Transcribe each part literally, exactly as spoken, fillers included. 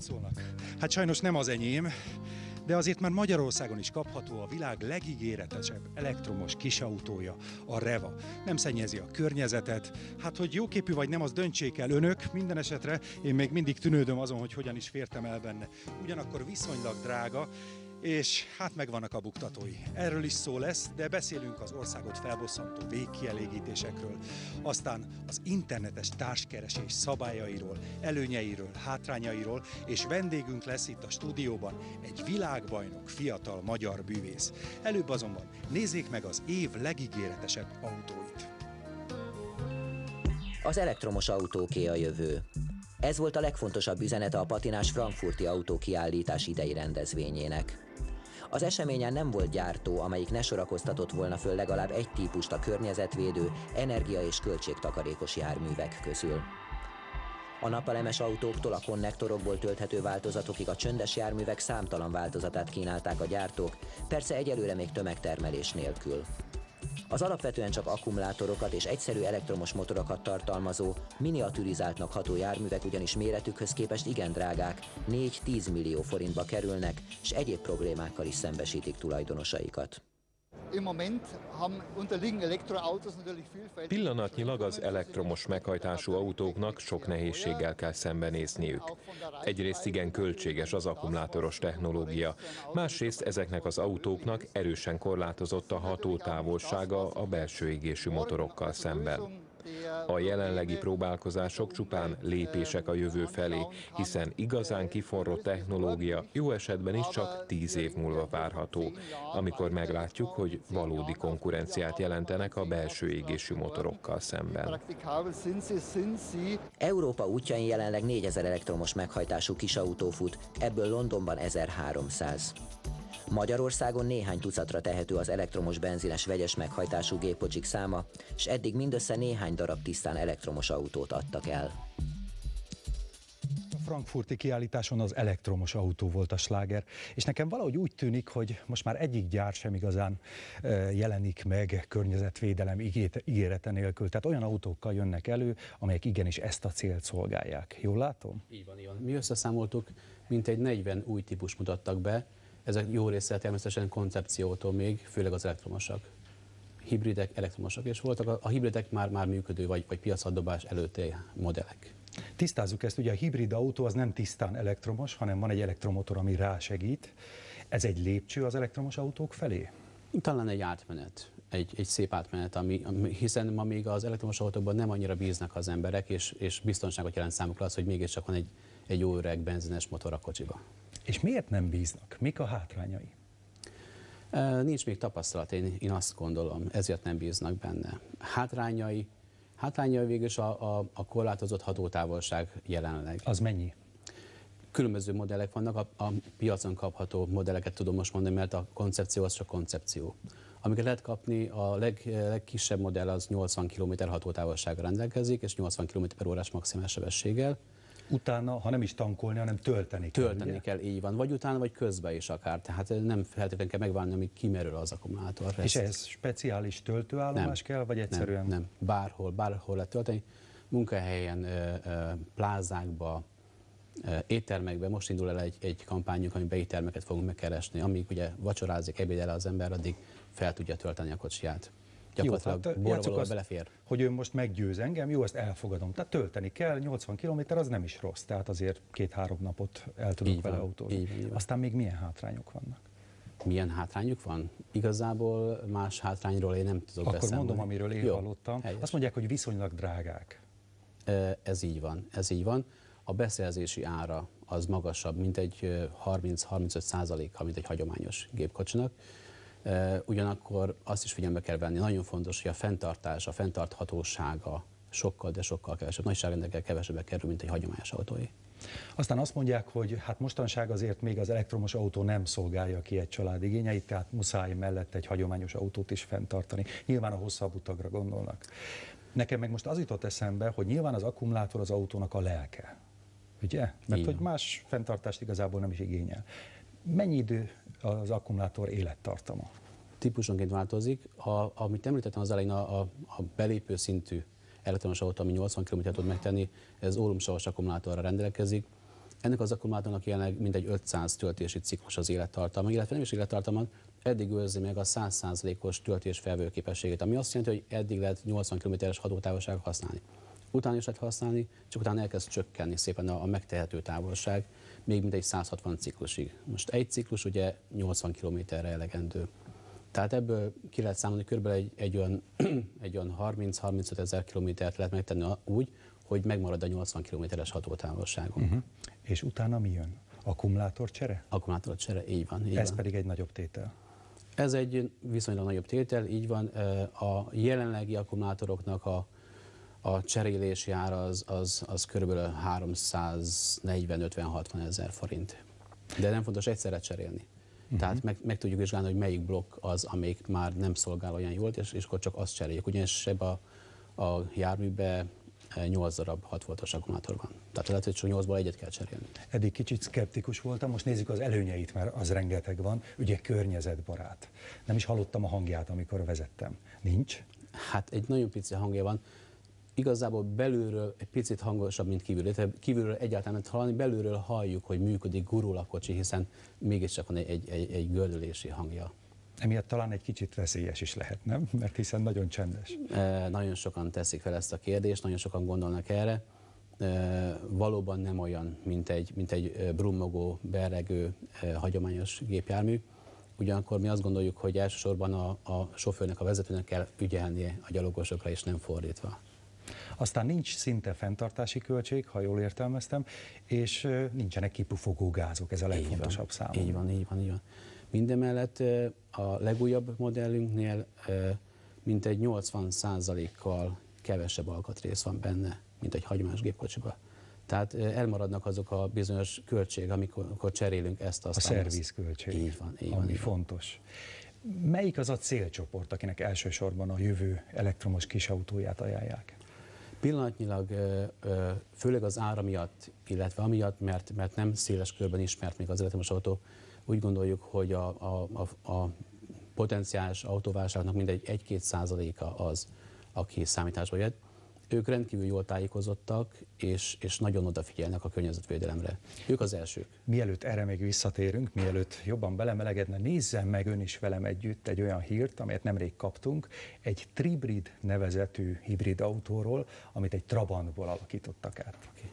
szólnak. Hát sajnos nem az enyém, de azért már Magyarországon is kapható a világ legígéretesebb elektromos kisautója, a Reva. Nem szennyezi a környezetet, hát hogy jóképű vagy nem, az döntsék el önök, minden esetre én még mindig tűnődöm azon, hogy hogyan is fértem el benne. Ugyanakkor viszonylag drága, és hát megvannak a buktatói. Erről is szó lesz, de beszélünk az országot felbosszantó végkielégítésekről, aztán az internetes társkeresés szabályairól, előnyeiről, hátrányairól, és vendégünk lesz itt a stúdióban egy világbajnok fiatal magyar bűvész. Előbb azonban nézzék meg az év legígéretesebb autóit. Az elektromos autóké a jövő. Ez volt a legfontosabb üzenete a patinás frankfurti autókiállítás idei rendezvényének. Az eseményen nem volt gyártó, amelyik ne sorakoztatott volna föl legalább egy típust a környezetvédő, energia- és költségtakarékos járművek közül. A napelemes autóktól a konnektorokból tölthető változatokig a csöndes járművek számtalan változatát kínálták a gyártók, persze egyelőre még tömegtermelés nélkül. Az alapvetően csak akkumulátorokat és egyszerű elektromos motorokat tartalmazó, miniaturizáltnak ható járművek ugyanis méretükhöz képest igen drágák, négy-tíz millió forintba kerülnek, és egyéb problémákkal is szembesítik tulajdonosaikat. Pillanatnyilag az elektromos meghajtású autóknak sok nehézséggel kell szembenézniük. Egyrészt igen költséges az akkumulátoros technológia, másrészt ezeknek az autóknak erősen korlátozott a hatótávolsága a belső égésű motorokkal szemben. A jelenlegi próbálkozások csupán lépések a jövő felé, hiszen igazán kiforrott technológia jó esetben is csak tíz év múlva várható, amikor meglátjuk, hogy valódi konkurenciát jelentenek a belső égésű motorokkal szemben. Európa útjain jelenleg négyezer elektromos meghajtású kisautó fut, ebből Londonban ezerháromszáz. Magyarországon néhány tucatra tehető az elektromos benzines vegyes meghajtású gépkocsik száma, és eddig mindössze néhány darab tisztán elektromos autót adtak el. A frankfurti kiállításon az elektromos autó volt a sláger, és nekem valahogy úgy tűnik, hogy most már egyik gyár sem igazán jelenik meg környezetvédelem ígérete nélkül. Tehát olyan autókkal jönnek elő, amelyek igenis ezt a célt szolgálják. Jól látom? Így van, így van. Mi összeszámoltuk, mintegy negyven új típus mutattak be. Ezek jó része természetesen koncepciótól még, főleg az elektromosak. Hibridek, elektromosak, és voltak a, a hibridek már, már működő, vagy, vagy piacadobás előtti modellek. Tisztázzuk ezt, ugye a hibrid autó az nem tisztán elektromos, hanem van egy elektromotor, ami rásegít. Ez egy lépcső az elektromos autók felé? Talán egy átmenet, egy, egy szép átmenet, ami, hiszen ma még az elektromos autókban nem annyira bíznak az emberek, és, és biztonságot jelent számukra az, hogy mégiscsak van egy, egy jó öreg benzines motor a kocsiba. És miért nem bíznak? Mik a hátrányai? Nincs még tapasztalat, én, én azt gondolom, ezért nem bíznak benne. Hátrányai, hátrányai végül is a, a, a korlátozott hatótávolság jelenleg. Az mennyi? Különböző modellek vannak, a, a piacon kapható modelleket tudom most mondani, mert a koncepció az csak koncepció. Amiket lehet kapni, a leg, legkisebb modell az nyolcvan kilométer hatótávolsággal rendelkezik, és nyolcvan kilométer per órás maximális sebességgel. Utána, ha nem is tankolni, hanem tölteni kell. Tölteni ugye? kell, így van. Vagy utána, vagy közben is akár. Tehát nem feltétlenül kell megválni, amíg kimerül az akkumulátor. És ez speciális töltőállomás nem, kell, vagy egyszerűen? Nem, nem. Bárhol, bárhol lehet tölteni. Munkahelyen, plázákba, éttermekben most indul el egy, egy kampányunk, amiben éttermeket fogunk megkeresni. Amíg ugye vacsorázik, ebédel az ember, addig fel tudja tölteni a kocsiját. Gyakorlatilag jó, hát borravalóval belefér. Hogy ő most meggyőz engem, jó, ezt elfogadom. Tehát tölteni kell, nyolcvan kilométer az nem is rossz, tehát azért két-három napot el tudok így vele van, autózni. Így van, így van. Aztán még milyen hátrányok vannak? Milyen hátrányuk van? Igazából más hátrányról én nem tudok Akkor beszámolni. mondom, amiről én jó, hallottam. Helyes. Azt mondják, hogy viszonylag drágák. Ez így van, ez így van. A beszerzési ára az magasabb, mint egy harminc-harmincöt százaléka, mint egy hagyományos gépkocsinak. Ugyanakkor azt is figyelembe kell venni, nagyon fontos, hogy a fenntartás, a fenntarthatósága sokkal, de sokkal kevesebb, nagyságrendekkel kevesebbe kerül, mint egy hagyományos autóé. Aztán azt mondják, hogy hát mostanság azért még az elektromos autó nem szolgálja ki egy család igényeit, tehát muszáj mellett egy hagyományos autót is fenntartani. Nyilván a hosszabb utakra gondolnak. Nekem meg most az jutott eszembe, hogy nyilván az akkumulátor az autónak a lelke. Ugye? Mert hogy más fenntartást igazából nem is igényel. Mennyi idő az akkumulátor élettartama? Típusonként változik. A, amit említettem az elején, a, a, a belépő szintű elektromos autó, ami nyolcvan kilométert tud megtenni, ez ólomsavas akkumulátorra rendelkezik. Ennek az akkumulátornak jelenleg mintegy ötszáz töltési ciklus az élettartalma, illetve nem is élettartalma, eddig őrzi meg a száz százalékos töltés felvevőképességét, ami azt jelenti, hogy eddig lehet nyolcvan kilométeres hatótávolságot használni. Utána is lehet használni, csak utána elkezd csökkenni szépen a, a megtehető távolság, még mintegy száz hatvan ciklusig. Most egy ciklus ugye nyolcvan kilométerre elegendő. Tehát ebből ki lehet számolni, körülbelül egy, egy olyan, egy olyan harminc-harmincöt ezer kilométert lehet megtenni úgy, hogy megmarad a nyolcvan kilométeres hatótávolságon. Uh-huh. És utána mi jön? Akkumulátorcsere? Akkumulátorcsere, így van. Így Ez van. pedig egy nagyobb tétel. Ez egy viszonylag nagyobb tétel, így van. A jelenlegi akkumulátoroknak a, a cserélési ára az, az, az körülbelül háromszáznegyven ötven hatvan ezer forint. De nem fontos egyszerre cserélni. Uh-huh. Tehát meg, meg tudjuk vizsgálni, hogy melyik blokk az, amelyik már nem szolgál olyan jól, és, és akkor csak azt cseréljük. Ugyanis ebben a, a járműben nyolc darab hat voltos akkumulátor van. Tehát lehet, hogy csak nyolcból egyet kell cserélni. Eddig kicsit szkeptikus voltam, most nézzük az előnyeit, mert az rengeteg van. Ugye környezetbarát. Nem is hallottam a hangját, amikor vezettem. Nincs? Hát egy nagyon pici hangja van. Igazából belülről egy picit hangosabb, mint kívülről. Tehát kívülről egyáltalán nem hallani, belülről halljuk, hogy működik, gurul a kocsi, hiszen mégiscsak van egy, egy, egy, egy gördülési hangja. Emiatt talán egy kicsit veszélyes is lehet, nem? Mert hiszen nagyon csendes. E, nagyon sokan teszik fel ezt a kérdést, nagyon sokan gondolnak erre. E, valóban nem olyan, mint egy, mint egy brummogó, berregő, e, hagyományos gépjármű. Ugyanakkor mi azt gondoljuk, hogy elsősorban a, a sofőrnek, a vezetőnek kell ügyelnie a gyalogosokra, és nem fordítva. Aztán nincs szinte fenntartási költség, ha jól értelmeztem, és nincsenek kipufogó gázok, ez a legfontosabb számomra. Így van, így van, így van. Mindemellett a legújabb modellünknél mintegy nyolcvan százalékkal kevesebb alkatrész van benne, mint egy hagyományos gépkocsiban. Tehát elmaradnak azok a bizonyos költségek, amikor, amikor cserélünk ezt azt. A szervizköltség, így van, így ami van, így fontos. Melyik az a célcsoport, akinek elsősorban a jövő elektromos kisautóját ajánlják? Pillanatnyilag főleg az ára miatt, illetve amiatt, mert, mert nem széles körben ismert még az elektromos autó, úgy gondoljuk, hogy a, a, a, a potenciális autóvásárlóknak mindegy egy-két százaléka az, aki számításba jött. Ők rendkívül jól tájékozottak, és, és nagyon odafigyelnek a környezetvédelemre. Ők az elsők. Mielőtt erre még visszatérünk, mielőtt jobban belemelegedne, nézzen meg ön is velem együtt egy olyan hírt, amelyet nemrég kaptunk, egy Tribrid nevezetű hibrid autóról, amit egy Trabantból alakítottak át. Okay.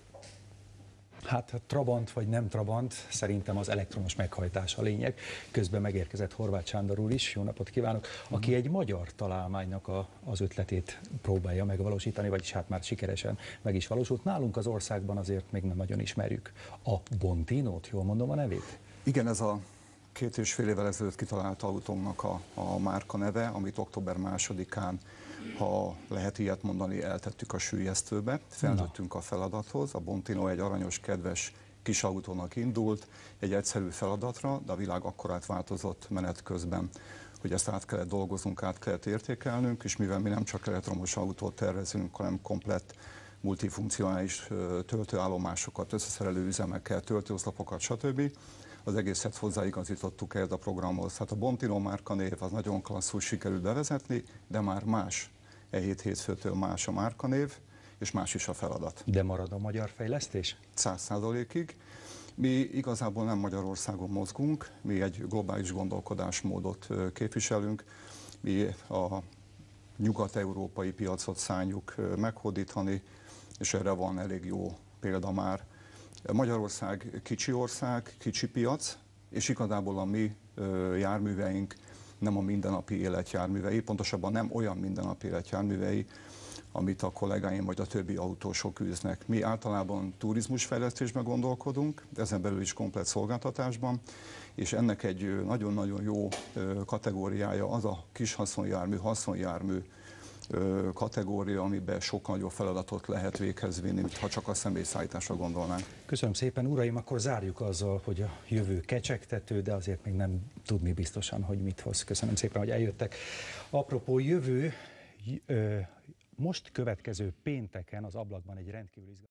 Hát Trabant vagy nem Trabant, szerintem az elektromos meghajtás a lényeg. Közben megérkezett Horváth Sándor úr is, jó napot kívánok, aki egy magyar találmánynak a, az ötletét próbálja megvalósítani, vagyis hát már sikeresen meg is valósult. Nálunk az országban azért még nem nagyon ismerjük a Bontinót, jól mondom a nevét? Igen, ez a két és fél évvel ezelőtt kitalált autónknak a, a márka neve, amit október másodikán, ha lehet ilyet mondani, eltettük a süllyesztőbe, felnőttünk a feladathoz. A Bontino egy aranyos, kedves kis autónak indult, egy egyszerű feladatra, de a világ akkorát változott menet közben, hogy ezt át kellett dolgoznunk, át kellett értékelnünk, és mivel mi nem csak elektromos autót tervezünk, hanem komplett multifunkcionális töltőállomásokat, összeszerelő üzemekkel, töltőoszlopokat, stb., az egészet hozzáigazítottuk ehhez a programhoz. Hát a Bontino márkanév az nagyon klasszul sikerült bevezetni, de már más, e hét hétfőtől más a márkanév, és más is a feladat. De marad a magyar fejlesztés? Száz százalékig. Mi igazából nem Magyarországon mozgunk, mi egy globális gondolkodásmódot képviselünk, mi a nyugat-európai piacot szánjuk meghódítani, és erre van elég jó példa már. Magyarország kicsi ország, kicsi piac, és igazából a mi járműveink nem a mindennapi életjárművei, pontosabban nem olyan mindennapi életjárművei, amit a kollégáim vagy a többi autósok űznek. Mi általában turizmusfejlesztésben gondolkodunk, ezen belül is komplett szolgáltatásban, és ennek egy nagyon-nagyon jó kategóriája az a kis haszonjármű, haszonjármű kategória, amiben sokkal nagyobb feladatot lehet véghez vinni, ha csak a személyszállításra gondolnánk. Köszönöm szépen, uraim, akkor zárjuk azzal, hogy a jövő kecsegtető, de azért még nem tudni biztosan, hogy mit hoz. Köszönöm szépen, hogy eljöttek. Apropó jövő, most következő pénteken az ablakban egy rendkívül izgalmas